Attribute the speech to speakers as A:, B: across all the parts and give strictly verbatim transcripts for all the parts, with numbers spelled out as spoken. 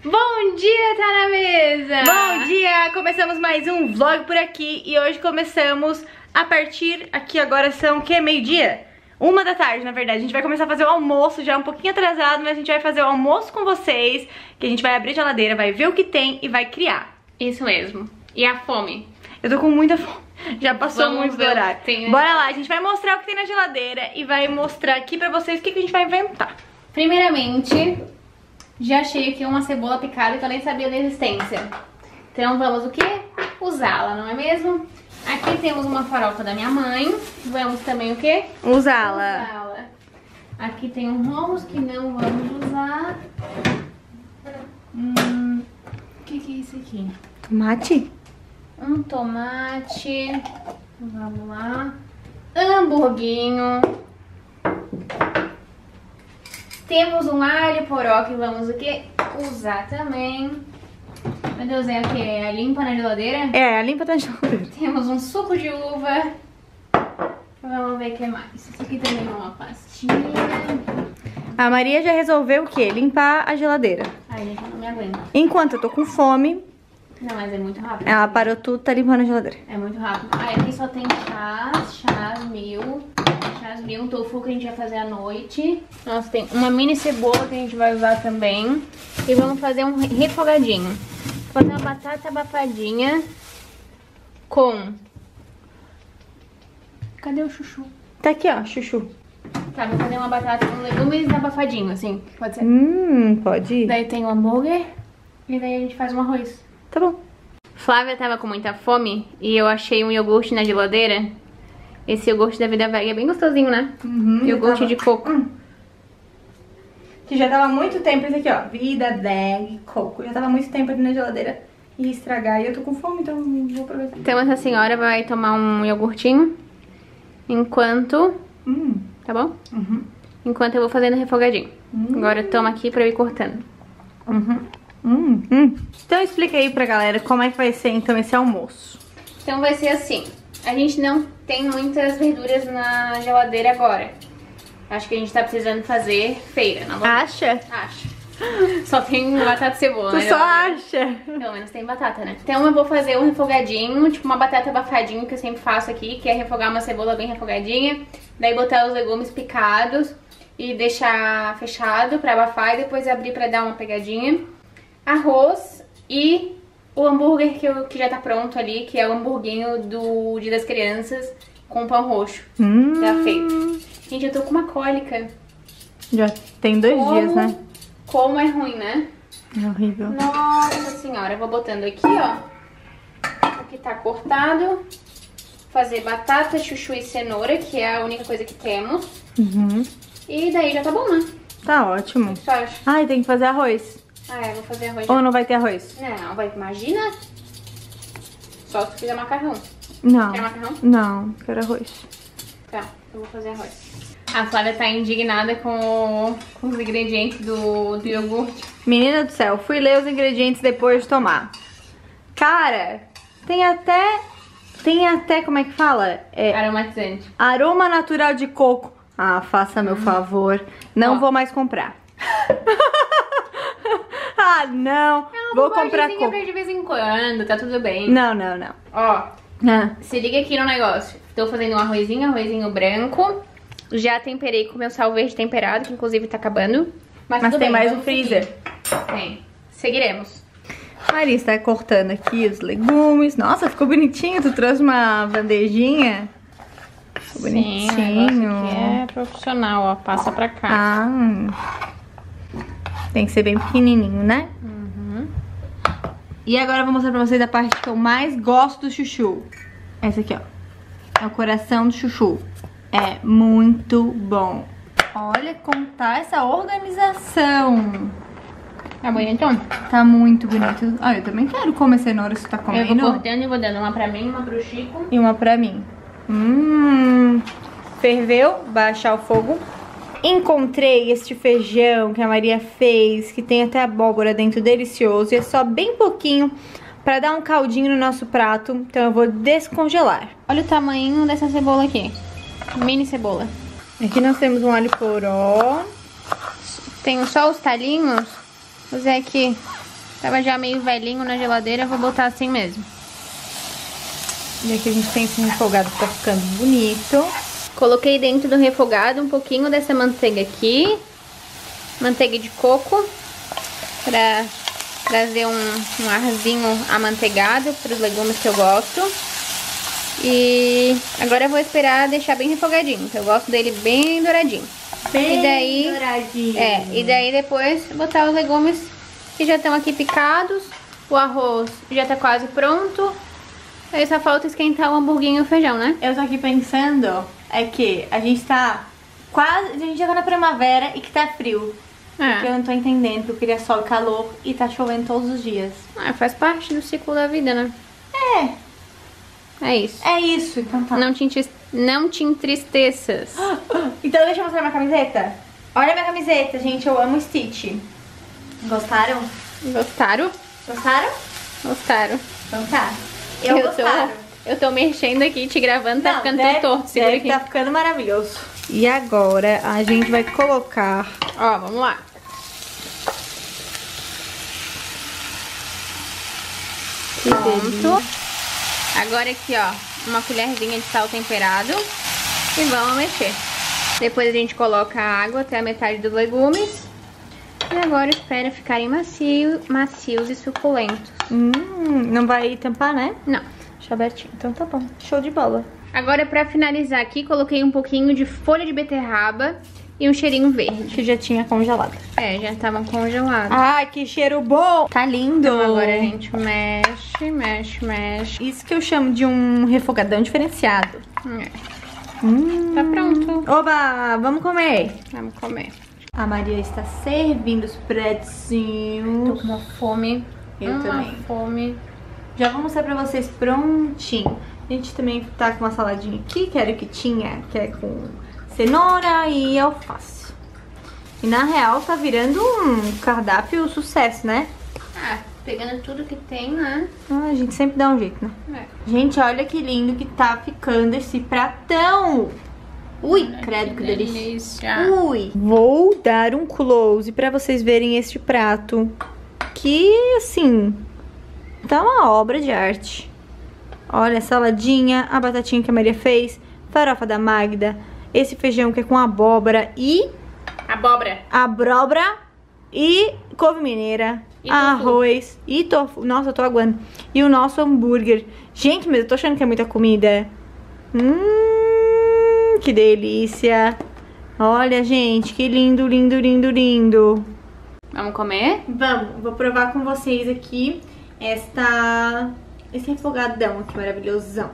A: Bom dia, tá na mesa!
B: Bom dia! Começamos mais um vlog por aqui e hoje começamos a partir, aqui agora são o que? Meio-dia? Uma da tarde, na verdade. A gente vai começar a fazer o almoço, já um pouquinho atrasado, mas a gente vai fazer o almoço com vocês, que a gente vai abrir a geladeira, vai ver o que tem e vai criar.
A: Isso mesmo. E a fome?
B: Eu tô com muita fome. Já passou
A: Vamos
B: muito do
A: ver o
B: horário.
A: que tem.
B: Bora lá, a gente vai mostrar o que tem na geladeira e vai mostrar aqui pra vocês o que, que a gente vai inventar.
A: Primeiramente, já achei aqui uma cebola picada que eu nem sabia da existência. Então vamos o quê? Usá-la, não é mesmo? Aqui temos uma farofa da minha mãe. Vamos também o quê?
B: Usá-la.
A: Usá-la. Aqui tem um hummus que não vamos usar. Hum, o que, que é isso aqui?
B: Tomate?
A: Um tomate. Vamos lá. Hamburguinho. Temos um alho poró que vamos o quê? Usar também. Meu Deus, é o que? É a limpa na geladeira?
B: É, a limpa da geladeira.
A: Temos um suco de uva. Vamos ver o que mais. Isso aqui também é uma pastinha.
B: A Maria já resolveu o quê? Limpar a geladeira.
A: Ai, gente, eu não me aguento.
B: Enquanto eu tô com fome,
A: Não, mas é muito rápido.
B: ela parou tudo, tá limpando a geladeira.
A: É muito rápido. Aí aqui só tem chás, chás mil. Chás mil, um tofu que a gente vai fazer à noite. Nossa, tem uma mini cebola que a gente vai usar também. E vamos fazer um refogadinho. Vou fazer uma batata abafadinha com... Cadê o chuchu?
B: Tá aqui, ó, chuchu.
A: Tá, vou fazer uma batata com legumes abafadinho, assim. Pode ser?
B: Hum, pode ir.
A: Daí tem o hambúrguer. E daí a gente faz um arroz.
B: Tá bom.
A: Flávia tava com muita fome e eu achei um iogurte na geladeira. Esse iogurte da Vida Vega é bem gostosinho, né?
B: Uhum,
A: iogurte
B: tava...
A: de coco.
B: Hum. Que já tava há muito tempo esse aqui, ó. Vida Vega coco. Já tava há muito tempo ali na geladeira e ia estragar. E eu tô com fome, então vou aproveitar.
A: Então essa senhora vai tomar um iogurtinho. Enquanto...
B: Hum.
A: Tá bom?
B: Uhum.
A: Enquanto eu vou fazendo refogadinho.
B: Hum.
A: Agora toma aqui pra eu ir cortando.
B: Uhum. Hum, hum. Então explica aí pra galera como é que vai ser então esse almoço.
A: Então vai ser assim. A gente não tem muitas verduras na geladeira agora. Acho que a gente tá precisando fazer feira. Não vou...
B: Acha?
A: Acho. Só tem batata e cebola,
B: Tu
A: né?
B: só acha.
A: Pelo menos tem batata, né? Então eu vou fazer um refogadinho, tipo uma batata abafadinha que eu sempre faço aqui, que é refogar uma cebola bem refogadinha, daí botar os legumes picados e deixar fechado pra abafar e depois abrir pra dar uma pegadinha. Arroz e o hambúrguer que, eu, que já tá pronto ali, que é o hamburguinho do Dia das Crianças com pão roxo.
B: Hum.
A: Já feito. Gente, eu tô com uma cólica.
B: Já tem dois
A: Como...
B: dias, né?
A: Como é ruim, né?
B: É horrível.
A: Nossa senhora, eu vou botando aqui, ó. Aqui tá cortado. Fazer batata, chuchu e cenoura, que é a única coisa que temos.
B: Uhum.
A: E daí já tá bom, né?
B: Tá ótimo.
A: O que você acha?
B: Ai, tem que fazer arroz.
A: Ah, é, vou fazer arroz.
B: Ou não vai ter arroz?
A: Não, vai, imagina. Só se tu fizer macarrão.
B: Não.
A: Quer macarrão?
B: Não, quero arroz.
A: Tá, eu vou fazer arroz. A Flávia tá indignada com, com os ingredientes do, do iogurte.
B: Menina do céu, fui ler os ingredientes depois de tomar. Cara, tem até... Tem até, como é que fala? É,
A: Aromatizante.
B: aroma natural de coco. Ah, faça meu favor. Não
A: Ó.
B: vou mais comprar. Ah, não.
A: É uma
B: Vou comprar
A: bobagemzinha
B: coco.
A: pra de vez em quando, tá tudo bem.
B: Não, não, não.
A: Ó,
B: Ah.
A: se liga aqui no negócio. Tô fazendo um arrozinho, arrozinho branco. Já temperei com meu sal verde temperado, que inclusive tá acabando. Mas,
B: Mas
A: tudo
B: tem
A: bem,
B: mais
A: vamos
B: no freezer.
A: seguir. Tem. Seguiremos.
B: Maria está cortando aqui os legumes. Nossa, ficou bonitinho. Tu trouxe uma bandejinha. Ficou bonitinho.
A: Sim, o negócio aqui é profissional, ó. Passa pra cá.
B: Ah, tem que ser bem pequenininho, né?
A: Uhum.
B: E agora eu vou mostrar pra vocês a parte que eu mais gosto do chuchu. Essa aqui, ó. É o coração do chuchu. É muito bom. Olha como tá essa organização.
A: Tá bonitão?
B: Tá muito bonito. Ah, eu também quero comer cenoura se tá
A: Eu
B: comendo.
A: vou cortando e vou dando uma pra mim, uma pro Chico.
B: E uma pra mim. Hum, ferveu, baixar o fogo. Encontrei este feijão que a Maria fez, que tem até abóbora dentro, delicioso. E é só bem pouquinho pra dar um caldinho no nosso prato. Então eu vou descongelar.
A: Olha o tamanho dessa cebola aqui. Mini cebola.
B: Aqui nós temos um alho poró.
A: Tem só os talinhos. Vou fazer aqui Tava já meio velhinho na geladeira, vou botar assim mesmo.
B: E aqui a gente tem esse refogado que tá ficando bonito.
A: Coloquei dentro do refogado um pouquinho dessa manteiga aqui. Manteiga de coco. Pra trazer um, um arzinho amanteigado para os legumes que eu gosto. E agora eu vou esperar deixar bem refogadinho, que eu gosto dele bem douradinho.
B: Bem
A: e daí,
B: douradinho.
A: É, e daí depois botar os legumes que já estão aqui picados. O arroz já tá quase pronto. Aí só falta esquentar o hamburguinho e o feijão, né?
B: Eu tô aqui pensando é que a gente tá quase... A gente já tá na primavera e que tá frio.
A: É.
B: Porque eu não tô entendendo, porque eu queria sol e calor e tá chovendo todos os dias.
A: Ah, faz parte do ciclo da vida, né?
B: É.
A: É isso.
B: É isso, então tá.
A: Não te, entis... não te entristeças.
B: Então deixa eu mostrar minha camiseta. Olha a minha camiseta, gente. Eu amo Stitch. Gostaram?
A: Gostaram?
B: Gostaram?
A: Gostaram.
B: Então tá. Eu, eu gostaram.
A: Tô, eu tô mexendo aqui, te gravando, tá
B: Não,
A: ficando
B: deve,
A: tudo torto. Segura aqui.
B: Tá ficando maravilhoso. E agora a gente vai colocar...
A: Ó, vamos lá.
B: Que
A: Pronto. Agora aqui, ó, uma colherzinha de sal temperado. E vamos mexer. Depois a gente coloca a água até a metade dos legumes. E agora espera ficarem macio, macios e suculentos.
B: Hum, não vai tampar, né?
A: Não.
B: Deixa abertinho. Então tá bom. Show de bola.
A: Agora pra finalizar aqui, coloquei um pouquinho de folha de beterraba e um cheirinho verde.
B: Que já tinha congelado.
A: É, já estavam congelados.
B: Ai, que cheiro bom! Tá lindo!
A: Então agora a gente mexe, mexe, mexe.
B: Isso que eu chamo de um refogadão diferenciado.
A: É.
B: Hum.
A: Tá pronto.
B: Oba, vamos comer.
A: Vamos comer.
B: A Maria está servindo os pretinhos.
A: Tô com uma fome.
B: Eu
A: uma
B: também.
A: fome.
B: Já vou mostrar pra vocês prontinho. A gente também tá com uma saladinha aqui, que era o que tinha, que é com cenoura e alface. E na real tá virando um cardápio sucesso, né?
A: Ah, pegando tudo que tem, né?
B: Ah, a gente sempre dá um jeito, né?
A: É.
B: Gente, olha que lindo que tá ficando esse pratão. Ui,
A: Olha
B: credo, que,
A: que
B: delícia.
A: delícia.
B: Ui. Vou dar um close pra vocês verem este prato. Que, assim, tá uma obra de arte. Olha, a saladinha, a batatinha que a Maria fez, farofa da Magda, esse feijão que é com abóbora e...
A: Abóbora.
B: Abóbora e couve mineira,
A: E
B: arroz e tofu. Nossa, eu tô aguando. E o nosso hambúrguer. Gente, mas eu tô achando que é muita comida. Hum, que delícia. Olha, gente, que lindo, lindo, lindo, lindo.
A: Vamos comer?
B: Vamos, vou provar com vocês aqui esta, esse refogadão aqui maravilhosão.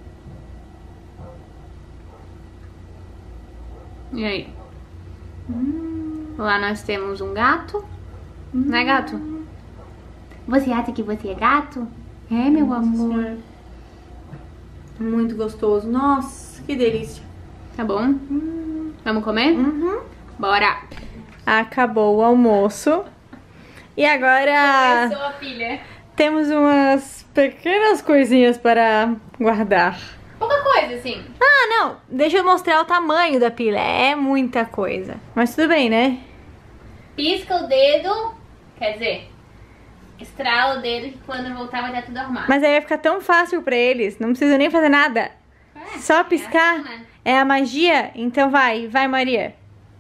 A: E aí? Hum. Lá nós temos um gato. Hum. Não é gato? Você acha que você é gato? É, meu
B: Nossa
A: amor.
B: Senhora. Muito gostoso. Nossa, que delícia.
A: Tá bom? Hum. Vamos comer?
B: Uhum.
A: Bora.
B: Acabou o almoço. E agora
A: Começou a filha.
B: temos umas pequenas coisinhas para guardar.
A: Pouca coisa, assim.
B: Ah, não. Deixa eu mostrar o tamanho da pilha. É muita coisa. Mas tudo bem, né?
A: Pisca o dedo. Quer dizer, estrala o dedo que quando voltar vai estar tudo arrumado.
B: Mas aí vai ficar tão fácil pra eles. Não precisa nem fazer nada.
A: É,
B: Só piscar.
A: É, assim, né?
B: É a magia? Então vai. Vai, Maria.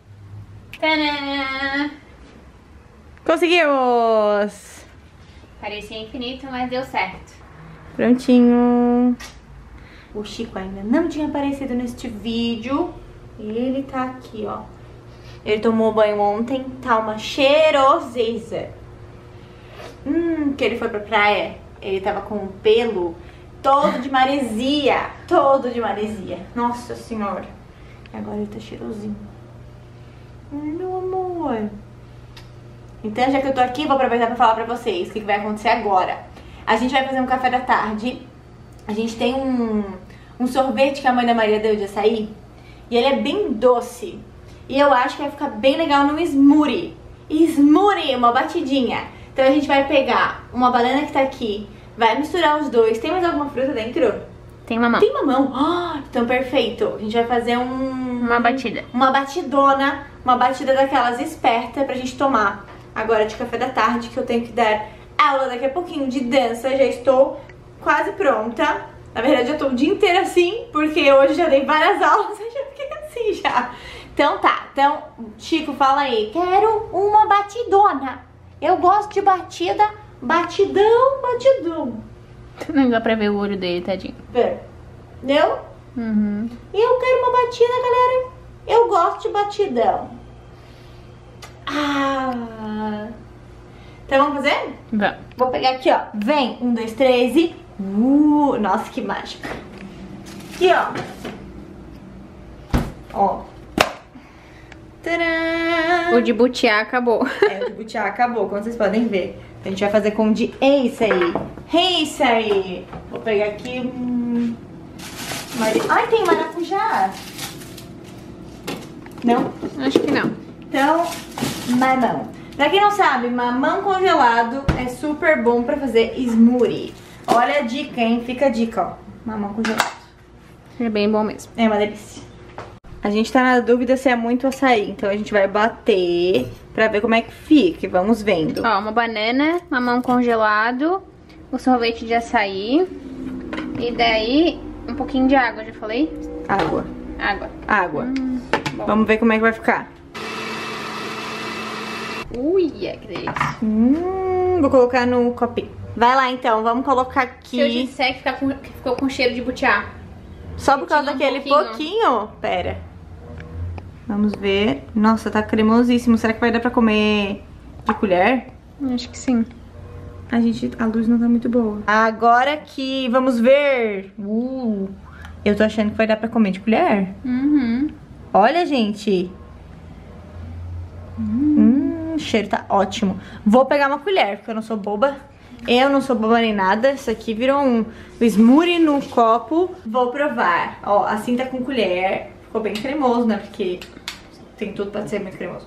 A: Tadã!
B: Conseguimos!
A: Parecia infinito, mas deu certo.
B: Prontinho. O Chico ainda não tinha aparecido neste vídeo. E ele tá aqui, ó. Ele tomou banho ontem. Tá uma cheiroseza. Hum, que ele foi pra praia. Ele tava com o pelo todo de maresia. Todo de maresia. Nossa senhora. E agora ele tá cheirosinho. Ai, meu amor. Então, já que eu tô aqui, vou aproveitar pra falar pra vocês o que, que vai acontecer agora. A gente vai fazer um café da tarde. A gente tem um, um sorvete que a mãe da Maria deu de açaí. E ele é bem doce. E eu acho que vai ficar bem legal no smoothie. Smoothie, uma batidinha. Então a gente vai pegar uma banana que tá aqui, vai misturar os dois. Tem mais alguma fruta dentro?
A: Tem mamão.
B: Tem mamão. Oh, então perfeito. A gente vai fazer um...
A: Uma batida.
B: Uma batidona. Uma batida daquelas espertas pra gente tomar agora de café da tarde, que eu tenho que dar aula daqui a pouquinho de dança. Já estou quase pronta. Na verdade, eu tô o dia inteiro assim, porque hoje já dei várias aulas e já fiquei assim já. Então tá, então, Chico, fala aí.
C: Quero uma batidona. Eu gosto de batida, batidão, batidão.
A: Não dá pra ver o olho dele, tadinho.
B: Pera. Deu?
A: Uhum.
C: Eu quero uma batida, galera. Eu gosto de batidão.
B: Ah. Então vamos fazer?
A: Vamos.
B: Vou pegar aqui, ó. Vem, um, dois, três e... Uh, nossa, que mágica. Aqui, ó. Ó. Tcharam!
A: O de butiá acabou.
B: É, o de butiá acabou, como vocês podem ver. A gente vai fazer com o de Ace aí. Ace aí. Vou pegar aqui... Hum... Mari... Ai, tem maracujá. Não?
A: Acho que não.
B: Então, mamão. Pra quem não sabe, mamão congelado é super bom pra fazer smoothie. Olha a dica, hein? Fica a dica, ó. Mamão congelado.
A: É bem bom mesmo.
B: É uma delícia. A gente tá na dúvida se é muito açaí, então a gente vai bater pra ver como é que fica. Vamos vendo.
A: Ó, uma banana, mamão congelado, o sorvete de açaí e daí um pouquinho de água, já falei?
B: Água.
A: Água.
B: Água.
A: Hum,
B: Vamos ver como é que vai ficar.
A: Uia, que delícia.
B: Hum, vou colocar no copinho. Vai lá então, vamos colocar aqui.
A: Se eu disser que, fica com, que ficou com cheiro de butiá.
B: Só por causa
A: um
B: daquele
A: pouquinho.
B: pouquinho? Pera. Vamos ver. Nossa, tá cremosíssimo. Será que vai dar pra comer de colher?
A: Acho que sim.
B: A gente, a luz não tá muito boa. Agora que vamos ver. Uh, eu tô achando que vai dar pra comer de colher.
A: Uhum.
B: Olha, gente. Hum, o cheiro tá ótimo. Vou pegar uma colher, porque eu não sou boba. Eu não sou boba nem nada. Isso aqui virou um smoothie no copo. Vou provar. Ó, assim tá com colher. Ficou bem cremoso, né? Porque tem tudo pra ser muito cremoso.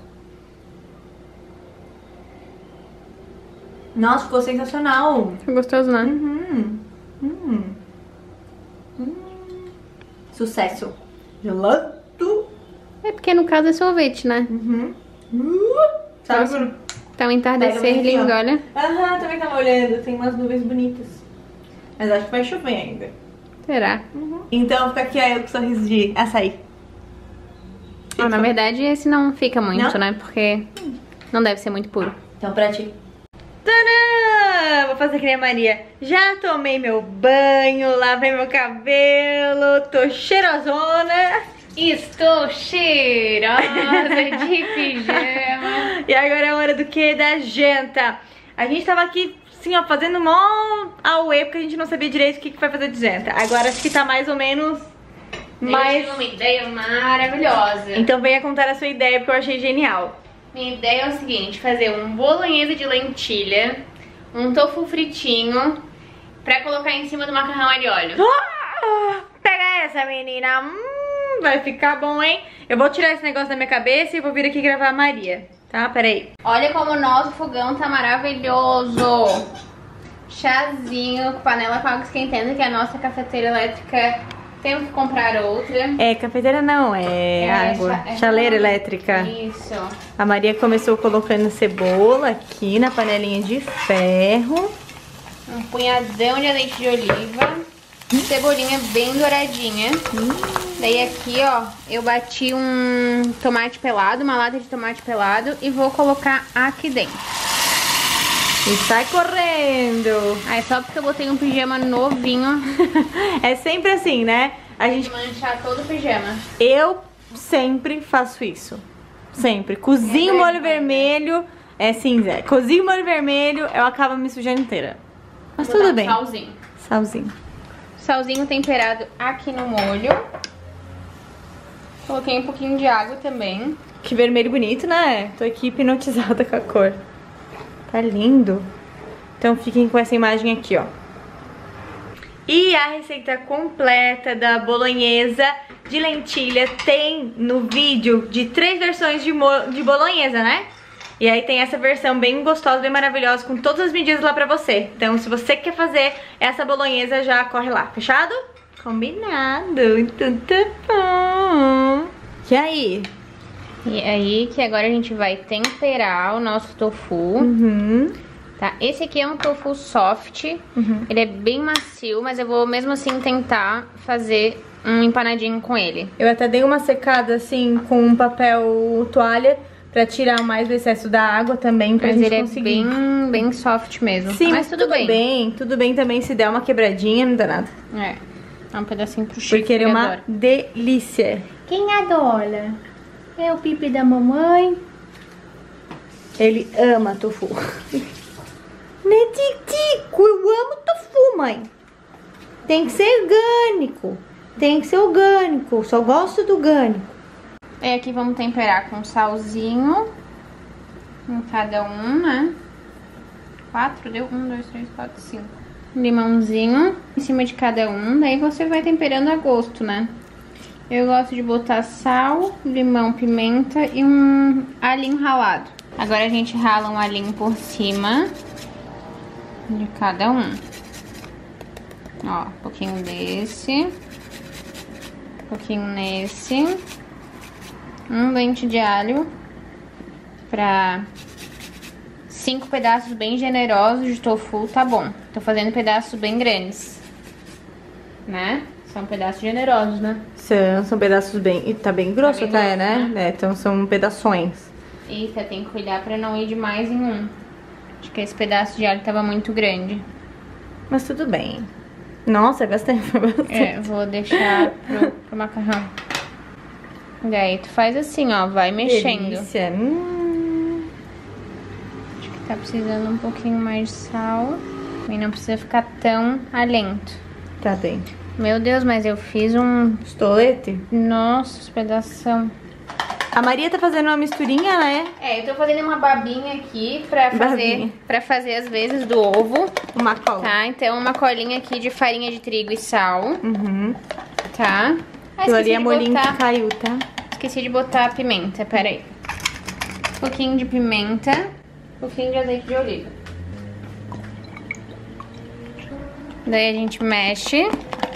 B: Nossa, ficou sensacional.
A: Ficou gostoso, né?
B: Uhum. Hum. Hum. Sucesso. Gelado.
A: É porque no caso é sorvete, né?
B: Uhum. Uh, sabe
A: Nossa.
B: quando...
A: Tá um entardecer
B: Pega bem
A: lindo,
B: aqui, ó.
A: olha.
B: Aham, também tava olhando. Tem umas nuvens bonitas. Mas acho que vai chover ainda.
A: Será?
B: Uhum. Então fica aqui ó, eu com sorriso de açaí.
A: Ah, na verdade esse não fica muito,
B: Não?
A: né? Porque não deve ser muito puro.
B: Então pra ti. Tadã! Vou fazer que nem a Maria. Já tomei meu banho, lavei meu cabelo, tô cheirosona.
A: Estou cheirosa de pijama.
B: E agora é a hora do que? Da janta. A gente tava aqui, assim, ó, fazendo mó auê, porque a gente não sabia direito o que, que vai fazer de janta. Agora acho que tá mais ou menos...
A: Mas...
B: mais...
A: uma ideia maravilhosa.
B: Então venha contar a sua ideia, porque eu achei genial.
A: Minha ideia é o seguinte, fazer um bolonhesa de lentilha, um tofu fritinho, pra colocar em cima do macarrão alho e óleo.
B: Ah, pega essa, menina. Hum, vai ficar bom, hein? Eu vou tirar esse negócio da minha cabeça e vou vir aqui gravar a Maria, tá? Peraí.
A: Olha como o nosso fogão tá maravilhoso. Chazinho, panela com água esquentando, que é a nossa cafeteira elétrica. Temos que comprar outra.
B: É, cafeteira não, é,
A: É,
B: água.
A: cha- é
B: Chaleira
A: chaleira.
B: elétrica.
A: Isso.
B: A Maria começou colocando cebola aqui na panelinha de ferro.
A: Um punhadão de azeite de oliva. Cebolinha bem douradinha. Daí aqui, ó, eu bati um tomate pelado, uma lata de tomate pelado e vou colocar aqui dentro.
B: E sai correndo.
A: Aí só porque eu botei um pijama novinho,
B: É sempre assim, né? A gente,
A: manchar todo o pijama.
B: eu sempre faço isso. Sempre. Cozinho
A: É
B: molho
A: verdade.
B: vermelho, é cinza. Cozinho molho vermelho, eu acabo me sujando inteira. Mas
A: Vou
B: tudo
A: botar um
B: bem.
A: salzinho.
B: Salzinho.
A: Salzinho temperado aqui no molho. Coloquei um pouquinho de água também.
B: Que vermelho bonito, né? Tô aqui hipnotizada com a cor. Tá lindo. Então fiquem com essa imagem aqui, ó. E a receita completa da bolonhesa de lentilha tem no vídeo de três versões de, mo de bolonhesa, né? E aí tem essa versão bem gostosa, bem maravilhosa, com todas as medidas lá pra você. Então se você quer fazer essa bolonhesa, já corre lá. Fechado? Combinado. Então tá bom. E aí?
A: E aí que agora a gente vai temperar o nosso tofu.
B: Uhum.
A: Tá, esse aqui é um tofu soft, uhum. Ele é bem macio, mas eu vou mesmo assim tentar fazer um empanadinho com ele.
B: Eu até dei uma secada assim com um papel toalha pra tirar mais do excesso da água também, pra
A: mas
B: gente
A: ele
B: conseguir.
A: é bem, bem soft mesmo.
B: Sim,
A: mas tudo,
B: tudo
A: bem.
B: bem. Tudo bem também se der uma quebradinha, não dá nada.
A: É, dá um pedacinho pro Chico.
B: Porque ele é uma
A: adora.
B: delícia.
C: Quem adora? É o pipi da mamãe.
B: Ele ama tofu. Né, Titico? Eu amo tofu, mãe. Tem que ser orgânico. Tem que ser orgânico. Só gosto do orgânico.
A: E aqui vamos temperar com salzinho em cada um, né? Quatro, deu? Um, dois, três, quatro, cinco. Limãozinho em cima de cada um. Daí você vai temperando a gosto, né? Eu gosto de botar sal, limão, pimenta e um alinho ralado. Agora a gente rala um alinho por cima de cada um. Ó, um pouquinho desse. Um pouquinho nesse. Um dente de alho pra cinco pedaços bem generosos de tofu, tá bom. Tô fazendo pedaços bem grandes, né? São pedaços generosos, né?
B: São, são pedaços bem... E tá bem grosso
A: Tá bem
B: até,
A: grosso,
B: né?
A: né?
B: É, então são pedações.
A: Eita, tem que cuidar pra não ir demais em um. Acho que esse pedaço de alho tava muito grande.
B: Mas tudo bem. Nossa, é bastante. bastante.
A: É, vou deixar pro, pro macarrão. Daí tu faz assim, ó, vai mexendo.
B: Delícia. Hum.
A: Acho que tá precisando um pouquinho mais de sal. E não precisa ficar tão alento.
B: Tá bem.
A: Meu Deus, mas eu fiz um...
B: Estolete?
A: Nossa, os pedação.
B: A Maria tá fazendo uma misturinha, né?
A: É, eu tô fazendo uma babinha aqui pra fazer,
B: Babinha.
A: pra fazer as vezes do ovo.
B: Uma cola.
A: Tá, então uma colinha aqui de farinha de trigo e sal.
B: Uhum.
A: Tá. Ah,
B: Aquilo ali
A: esqueci
B: é
A: de
B: molinho
A: botar...
B: que caiu, tá?
A: Esqueci de botar pimenta, pera aí. Um pouquinho de pimenta, um pouquinho de azeite de oliva. Daí a gente mexe.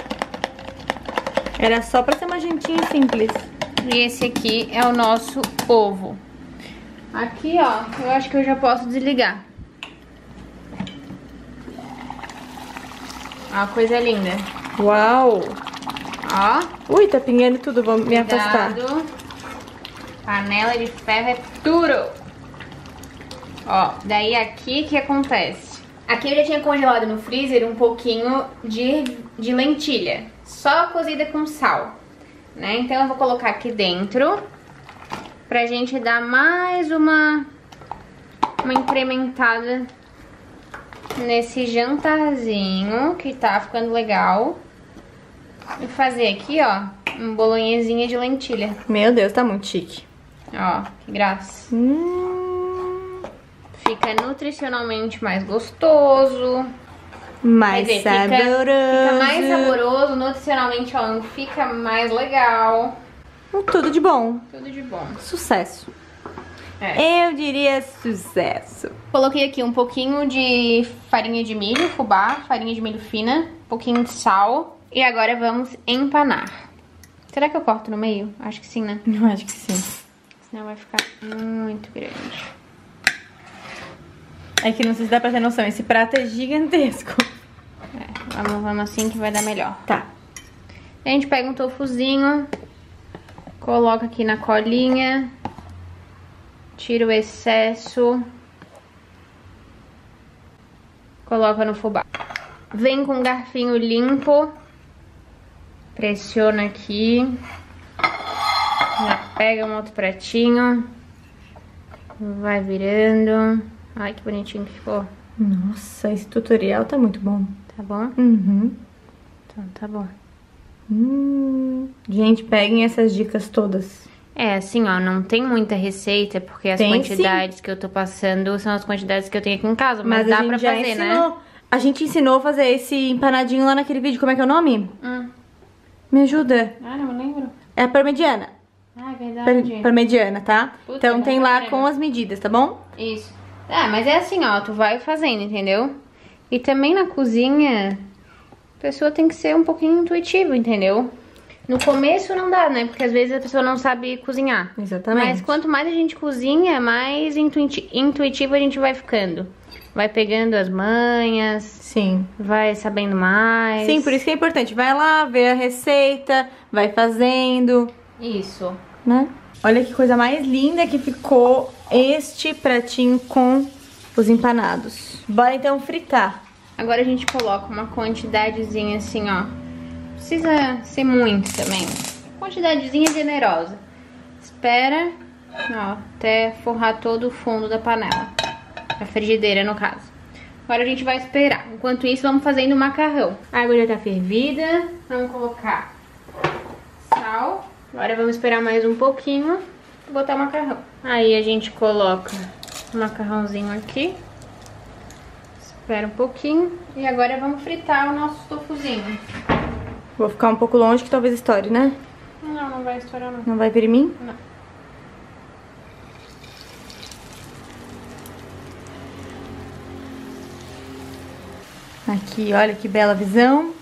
B: Era só pra ser uma jantinha simples.
A: E esse aqui é o nosso ovo. Aqui, ó, eu acho que eu já posso desligar. Ó, coisa linda.
B: Uau!
A: Ó.
B: Ui, tá pingando tudo, vou me afastar.
A: Cuidado. Panela de ferro é duro. Ó, daí aqui que acontece? Aqui eu já tinha congelado no freezer um pouquinho de, de lentilha, só cozida com sal, né? Então eu vou colocar aqui dentro pra gente dar mais uma, uma incrementada nesse jantarzinho que tá ficando legal. E fazer aqui, ó, um bolonhezinha de lentilha.
B: Meu Deus, tá muito chique.
A: Ó, que graça.
B: Hum,
A: Fica nutricionalmente mais gostoso.
B: mais
A: Quer dizer,
B: saboroso.
A: Fica, fica mais saboroso, nutricionalmente falando, fica mais legal.
B: Tudo de bom.
A: Tudo de bom.
B: Sucesso.
A: É.
B: Eu diria sucesso.
A: Coloquei aqui um pouquinho de farinha de milho, fubá, farinha de milho fina, um pouquinho de sal. E agora vamos empanar. Será que eu corto no meio? Acho que sim, né?
B: Eu acho que sim.
A: Senão vai ficar muito grande.
B: É que não sei se dá pra ter noção, esse prato é gigantesco.
A: É, vamos, vamos assim que vai dar melhor.
B: Tá.
A: A gente pega um tofuzinho, coloca aqui na colinha, tira o excesso, coloca no fubá. Vem com um garfinho limpo, pressiona aqui, já pega um outro pratinho, vai virando. Ai, que bonitinho que ficou.
B: Nossa, esse tutorial tá muito bom.
A: Tá bom?
B: Uhum.
A: Então tá bom.
B: Hum. Gente, peguem essas dicas todas.
A: É, assim, ó, não tem muita receita, porque as
B: Tem,
A: quantidades sim. que eu tô passando são as quantidades que eu tenho aqui em casa, mas,
B: Mas
A: dá
B: a gente
A: pra
B: já
A: fazer,
B: ensinou.
A: né?
B: A gente ensinou a fazer esse empanadinho lá naquele vídeo. Como é que é o nome?
A: Hum.
B: Me ajuda.
A: Ah, não lembro.
B: É a parmegiana.
A: Ah, é verdade.
B: Per parmegiana, tá?
A: Puta,
B: então tem
A: não
B: lá
A: lembro.
B: com as medidas, tá bom?
A: Isso. Ah, mas é assim, ó, tu vai fazendo, entendeu? E também na cozinha, a pessoa tem que ser um pouquinho intuitiva, entendeu? No começo não dá, né? Porque às vezes a pessoa não sabe cozinhar.
B: Exatamente.
A: Mas quanto mais a gente cozinha, mais intuiti intuitivo a gente vai ficando. vai pegando as manhas.
B: Sim.
A: Vai sabendo mais.
B: Sim, por isso que é importante. Vai lá, ver a receita, vai fazendo.
A: Isso.
B: Né? Olha que coisa mais linda que ficou este pratinho com os empanados. Bora então fritar.
A: Agora a gente coloca uma quantidadezinha assim, ó. Precisa ser muito também. Quantidadezinha generosa. Espera, ó, até forrar todo o fundo da panela. A frigideira, no caso. Agora a gente vai esperar. Enquanto isso, vamos fazendo o macarrão. A água já tá fervida. Vamos colocar sal. Agora vamos esperar mais um pouquinho e botar o macarrão. Aí a gente coloca o macarrãozinho aqui. Espera um pouquinho. E agora vamos fritar o nosso tofuzinho.
B: Vou ficar um pouco longe que talvez estoure, né?
A: Não, não vai estourar não.
B: Não vai vir em mim?
A: Não.
B: Aqui, olha que bela visão.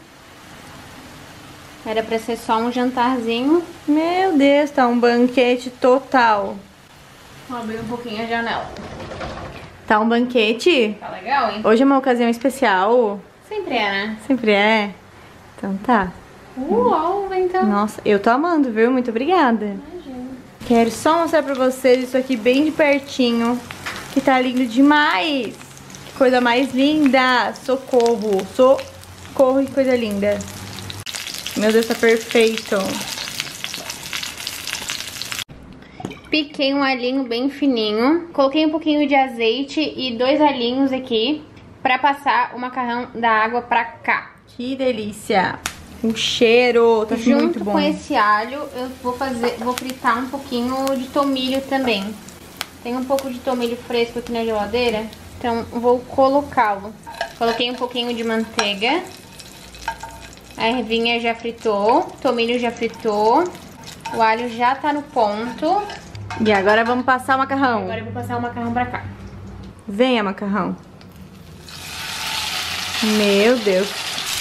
A: Era pra ser só um jantarzinho.
B: Meu Deus, tá um banquete total.
A: Vou abrir um pouquinho a janela.
B: Tá um banquete?
A: Tá legal, hein?
B: Hoje é uma ocasião especial.
A: Sempre é, né?
B: Sempre é. Então tá.
A: Uau, então.
B: Nossa, eu tô amando, viu? Muito obrigada.
A: Imagina.
B: Quero só mostrar pra vocês isso aqui bem de pertinho, que tá lindo demais. Que coisa mais linda. Socorro. Socorro, que coisa linda. Meu Deus, tá perfeito.
A: Piquei um alhinho bem fininho. Coloquei um pouquinho de azeite e dois alhinhos aqui pra passar o macarrão da água pra cá.
B: Que delícia. O cheiro tá
A: Junto
B: muito bom.
A: com esse alho, eu vou fazer, vou fritar um pouquinho de tomilho também. Tem um pouco de tomilho fresco aqui na geladeira, então vou colocá-lo. Coloquei um pouquinho de manteiga. A ervinha já fritou, o tomilho já fritou, o alho já tá no ponto.
B: E agora vamos passar o macarrão.
A: Agora eu vou passar o macarrão pra cá.
B: Venha, macarrão. Meu Deus.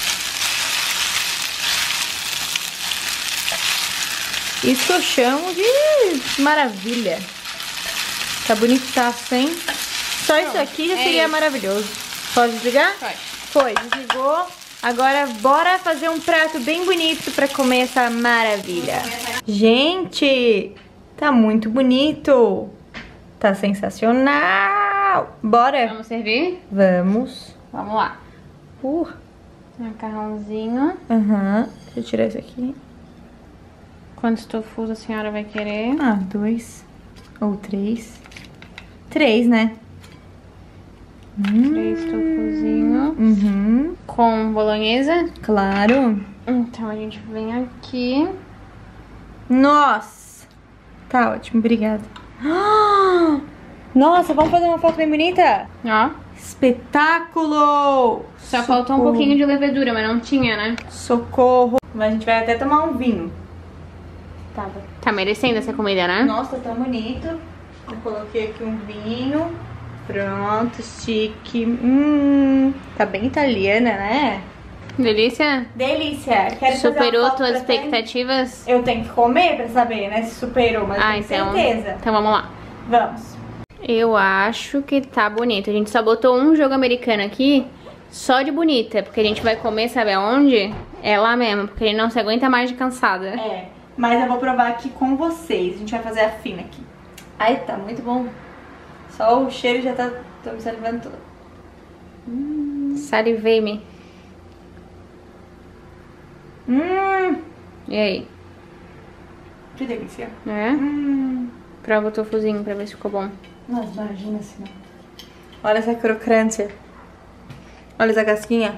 B: Isso eu chamo de maravilha. Tá bonitaço, hein? Só
A: Pronto,
B: isso aqui já
A: é
B: seria
A: isso.
B: maravilhoso. Pode desligar?
A: Pode.
B: Foi, desligou. Agora bora fazer um prato bem bonito pra comer essa maravilha. Gente, tá muito bonito. Tá sensacional. Bora?
A: Vamos servir?
B: Vamos.
A: Vamos lá.
B: Uh.
A: Macarrãozinho.
B: Aham. Deixa eu tirar isso aqui.
A: Quantos tofus a senhora vai querer?
B: Ah, dois. Ou três. Três, né?
A: Três tofuzinhos.
B: Uhum.
A: Com bolonhesa.
B: Claro.
A: Então a gente vem aqui.
B: Nossa. Tá ótimo, obrigada. Ah! Nossa, vamos fazer uma foto bem bonita?
A: Ó.
B: Espetáculo!
A: Só faltou um pouquinho de levedura, mas não tinha, né?
B: Socorro. Mas a gente vai até tomar um vinho. Tá,
A: Tá merecendo essa comida, né?
B: nossa, tá bonito. Eu coloquei aqui um vinho. Pronto, chique. Hum, tá bem italiana, né?
A: Delícia?
B: Delícia. Quero fazer
A: Superou
B: uma foto
A: tuas
B: pra ter-
A: expectativas?
B: Eu tenho que comer pra saber, né? Se superou, mas
A: Ah,
B: tenho
A: então.
B: certeza.
A: Então vamos lá.
B: Vamos.
A: Eu acho que tá bonito. A gente só botou um jogo americano aqui só de bonita, porque a gente vai comer, sabe aonde? É lá mesmo, porque ele não se aguenta mais de cansada.
B: É, mas eu vou provar aqui com vocês. A gente vai fazer a fina aqui. Ai, tá muito bom. Só o cheiro já tá... tô me salivando toda.
A: Salivei-me.
B: Hum,
A: E aí?
B: que delícia.
A: É?
B: Hum.
A: Prova o tofuzinho pra ver se ficou bom.
B: Nossa, imagina assim. Olha essa crocância. Olha essa casquinha.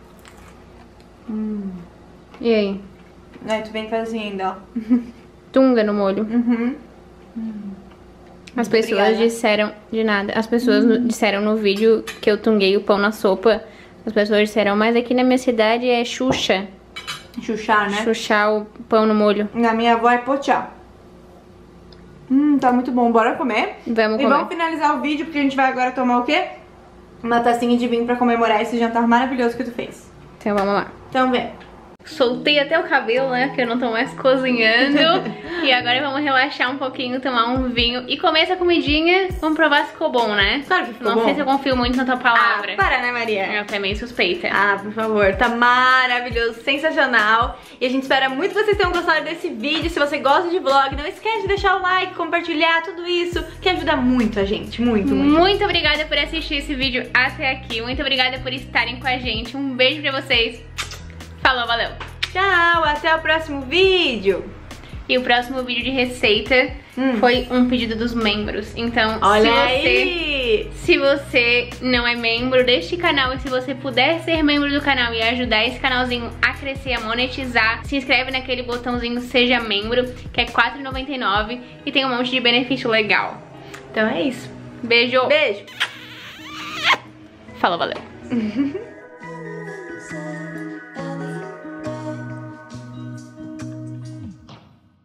B: Hum.
A: E aí?
B: Aí tu vem fazendo, ó.
A: Tunga no molho.
B: Uhum.
A: As pessoas
B: obrigada.
A: disseram... De nada. As pessoas no- disseram no vídeo que eu tunguei o pão na sopa. As pessoas disseram, mas aqui na minha cidade é Xuxa.
B: Chuchar, né?
A: Xuxar o pão no molho.
B: Na minha avó é pochá. Hum, tá muito bom. Bora comer?
A: Vamos
B: E
A: comer.
B: vamos finalizar o vídeo, porque a gente vai agora tomar o quê? Uma tacinha de vinho pra comemorar esse jantar maravilhoso que tu fez.
A: Então vamos lá.
B: Então vem.
A: Soltei até o cabelo, né? Porque eu não tô mais cozinhando. E agora vamos relaxar um pouquinho, tomar um vinho e comer essa comidinha. Vamos provar se ficou bom, né?
B: Claro que ficou
A: Não
B: bom.
A: sei se eu confio muito na tua palavra.
B: Ah, para, né, Maria?
A: Eu tô meio suspeita.
B: Ah, por favor, tá maravilhoso, sensacional. E a gente espera muito que vocês tenham gostado desse vídeo. Se você gosta de vlog, não esquece de deixar o like, compartilhar, tudo isso, que ajuda muito a gente, muito, muito.
A: Muito obrigada por assistir esse vídeo até aqui. Muito obrigada por estarem com a gente. Um beijo pra vocês. Falou, valeu.
B: Tchau, até o próximo vídeo.
A: E o próximo vídeo de receita hum. foi um pedido dos membros. Então,
B: olha
A: se você,
B: aí.
A: se você não é membro deste canal e se você puder ser membro do canal e ajudar esse canalzinho a crescer, a monetizar, se inscreve naquele botãozinho Seja Membro, que é quatro reais e noventa e nove centavos e tem um monte de benefício legal.
B: Então é isso.
A: Beijo.
B: Beijo.
A: Falou, valeu.